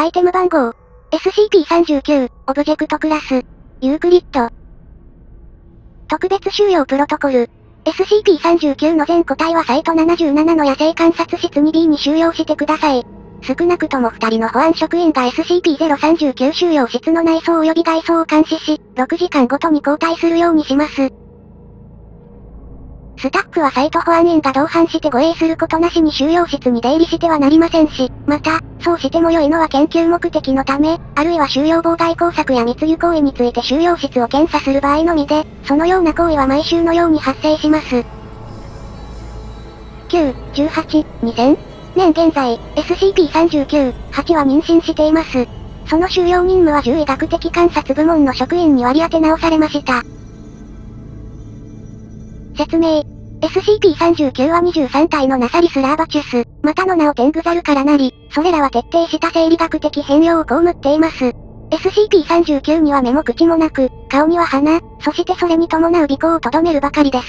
アイテム番号。SCP-39、オブジェクトクラス。ユークリッド。特別収容プロトコル。SCP-39 の全個体はサイト77の野生観察室 2B に収容してください。少なくとも2人の保安職員が SCP-039 収容室の内装及び外装を監視し、6時間ごとに交代するようにします。スタッフはサイト保安員が同伴して護衛することなしに収容室に出入りしてはなりませんし、また、そうしても良いのは研究目的のため、あるいは収容妨害工作や密輸行為について収容室を検査する場合のみで、そのような行為は毎週のように発生します。9、18、2000年現在、SCP-39、8は妊娠しています。その収容任務は獣医学的観察部門の職員に割り当て直されました。説明。SCP-39 は23体のナサリスラーバチュス、またの名をテングザルからなり、それらは徹底した生理学的変容を被っています。SCP-39 には目も口もなく、顔には鼻、そしてそれに伴う鼻孔を留めるばかりです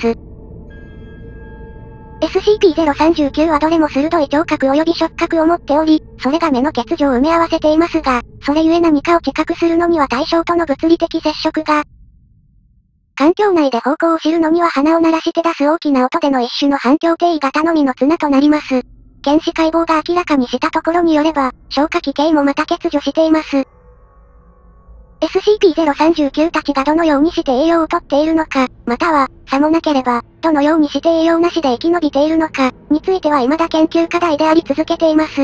。SCP-039 はどれも鋭い聴覚及び触覚を持っており、それが目の欠如を埋め合わせていますが、それゆえ何かを知覚するのには対象との物理的接触が、環境内で方向を知るのには鼻を鳴らして出す大きな音での一種の反響定位型のみの綱となります。検視解剖が明らかにしたところによれば、消化器系もまた欠如しています。SCP-039 たちがどのようにして栄養をとっているのか、または、さもなければ、どのようにして栄養なしで生き延びているのか、については未だ研究課題であり続けています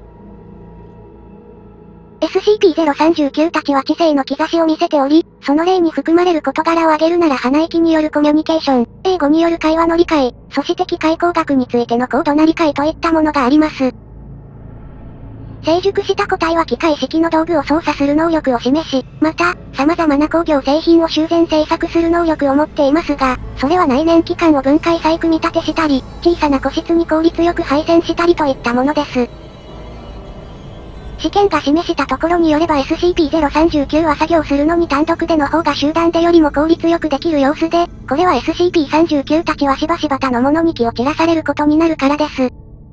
。SCP-039 たちは知性の兆しを見せており、その例に含まれる事柄を挙げるなら鼻息によるコミュニケーション、英語による会話の理解、そして機械工学についての高度な理解といったものがあります。成熟した個体は機械式の道具を操作する能力を示し、また、様々な工業製品を修繕製作する能力を持っていますが、それは内燃機関を分解再組み立てしたり、小さな個室に効率よく配線したりといったものです。試験が示したところによれば SCP-039 は作業するのに単独での方が集団でよりも効率よくできる様子で、これは SCP-39 たちはしばしば他のものに気を散らされることになるからです。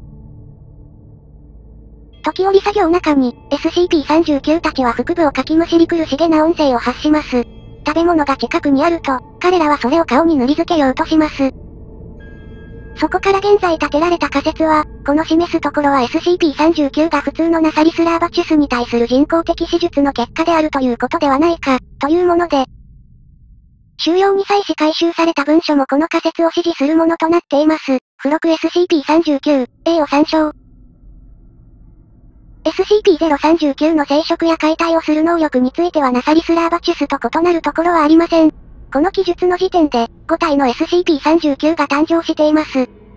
時折作業中に、SCP-39 たちは腹部をかきむしり苦しげな音声を発します。食べ物が近くにあると、彼らはそれを顔に塗りつけようとします。そこから現在立てられた仮説は、この示すところは SCP-39 が普通のナサリスラーバチュスに対する人工的手術の結果であるということではないか、というもので、収容に際し回収された文書もこの仮説を支持するものとなっています。付録 SCP-39、A を参照。SCP-039 の生殖や解体をする能力についてはナサリスラーバチュスと異なるところはありません。この記述の時点で、5体の SCP-39 が誕生しています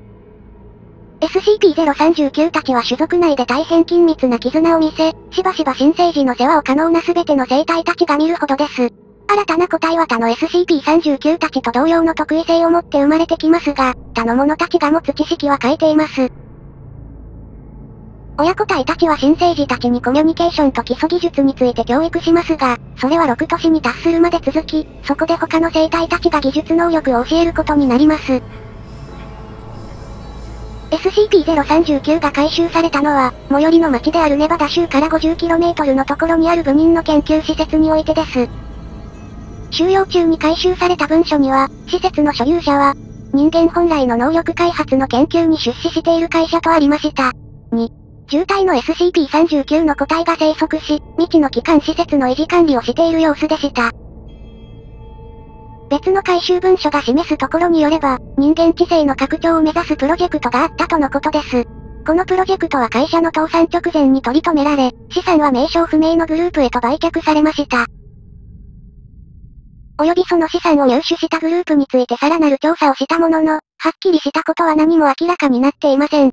。SCP-039 たちは種族内で大変緊密な絆を見せ、しばしば新生児の世話を可能な全ての生体たちが見るほどです。新たな個体は他の SCP-39 たちと同様の特異性を持って生まれてきますが、他の者たちが持つ知識は欠いています。親個体たちは新生児たちにコミュニケーションと基礎技術について教育しますが、それは6年に達するまで続き、そこで他の生体たちが技術能力を教えることになります。SCP-039 が回収されたのは、最寄りの町であるネバダ州から 50km のところにある部人の研究施設においてです。収容中に回収された文書には、施設の所有者は、人間本来の能力開発の研究に出資している会社とありました。2、10体の SCP-39 の個体が生息し、未知の基幹施設の維持管理をしている様子でした。別の回収文書が示すところによれば、人間知性の拡張を目指すプロジェクトがあったとのことです。このプロジェクトは会社の倒産直前に取り留められ、資産は名称不明のグループへと売却されました。およびその資産を入手したグループについてさらなる調査をしたものの、はっきりしたことは何も明らかになっていません。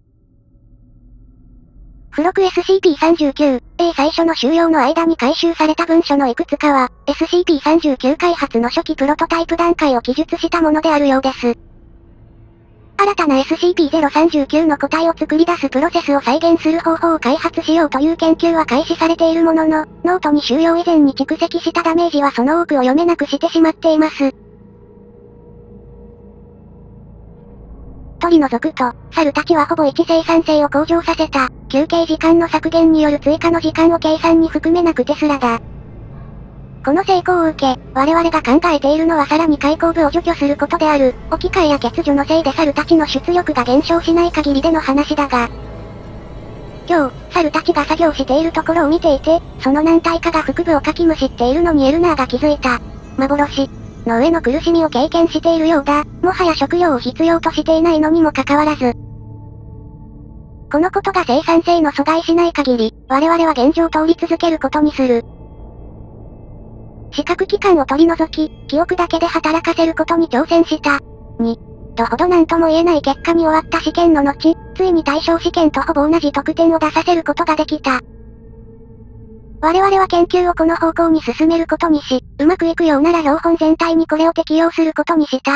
付録 SCP-39、A 最初の収容の間に回収された文書のいくつかは、SCP-39 開発の初期プロトタイプ段階を記述したものであるようです。新たな SCP-039 の個体を作り出すプロセスを再現する方法を開発しようという研究は開始されているものの、ノートに収容以前に蓄積したダメージはその多くを読めなくしてしまっています。取り除くと、猿たちはほぼ一生産性を向上させた。 休憩時間の削減による追加の時間を計算に含めなくてすらだ。この成功を受け、我々が考えているのはさらに開口部を除去することである。置き換えや欠如のせいで猿たちの出力が減少しない限りでの話だが。今日、猿たちが作業しているところを見ていて、その何体かが腹部をかきむしっているのにエルナーが気づいた。幻の上の苦しみを経験しているようだ。もはや食料を必要としていないのにもかかわらず。このことが生産性の阻害しない限り、我々は現状通り続けることにする。視覚器官を取り除き、記憶だけで働かせることに挑戦した。とほどなんとも言えない結果に終わった試験の後、ついに対象試験とほぼ同じ得点を出させることができた。我々は研究をこの方向に進めることにし、うまくいくようなら標本全体にこれを適用することにした。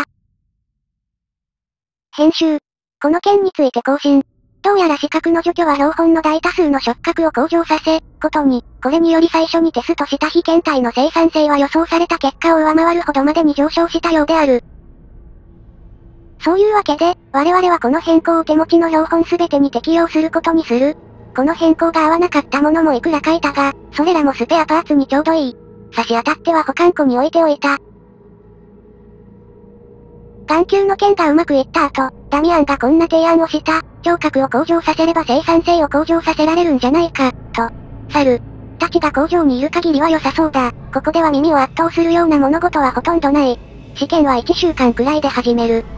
編集。この件について更新。どうやら視覚の除去は標本の大多数の触覚を向上させ、ことに、これにより最初にテストした被験体の生産性は予想された結果を上回るほどまでに上昇したようである。そういうわけで、我々はこの変更を手持ちの標本すべてに適用することにする。この変更が合わなかったものもいくら書いたが、それらもスペアパーツにちょうどいい。差し当たっては保管庫に置いておいた。眼球の件がうまくいった後、ダミアンがこんな提案をした。聴覚を向上させれば生産性を向上させられるんじゃないか、と。猿たちが工場にいる限りは良さそうだ。ここでは耳を圧倒するような物事はほとんどない。試験は1週間くらいで始める。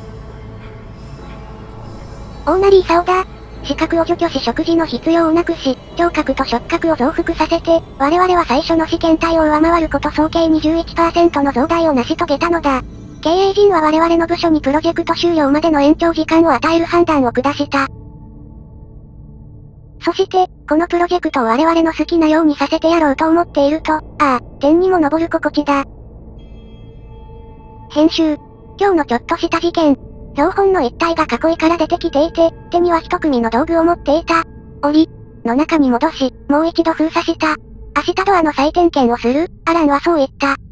オーナリーサオだ。視覚を除去し食事の必要をなくし、聴覚と触覚を増幅させて、我々は最初の試験体を上回ること総計 21% の増大を成し遂げたのだ。経営陣は我々の部署にプロジェクト終了までの延長時間を与える判断を下した。そして、このプロジェクトを我々の好きなようにさせてやろうと思っていると、天にも昇る心地だ。編集。今日のちょっとした事件。標本の一体が囲いから出てきていて、手には一組の道具を持っていた。檻の中に戻し、もう一度封鎖した。明日ドアの再点検をする。アランはそう言った。